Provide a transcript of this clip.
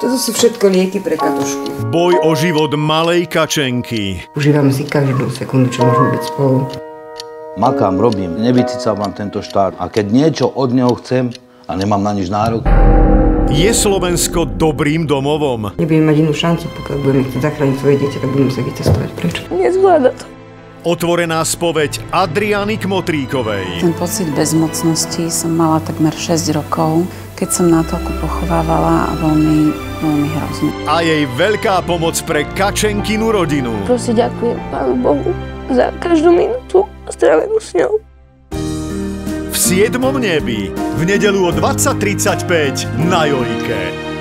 Toto sú všetko lieky pre Katušku. Boj o život malej Kačenky. Užívame si každú sekundu, čo môžeme byť spolu. Makám, robím, nevycicávam tento štát. A keď niečo od neho chcem a nemám na nič nárok. Je Slovensko dobrým domovom? Nebudeme mať inú šancu, pokiaľ budeme chcieť zachrániť svoje dieťa, tak budeme musieť vycestovať preč. Nezvláda to. Otvorená spoveď Adriany Kmotríkovej. Ten pocit bezmocnosti som mala takmer 6 rokov, keď som Natálku pochovávala a veľmi hrozne. A jej veľká pomoc pre Kačenkinu rodinu. Proste ďakujem Pánu Bohu za každú minútu strávenú s ňou. V 7. nebi v nedeľu o 20:35 na Jojke.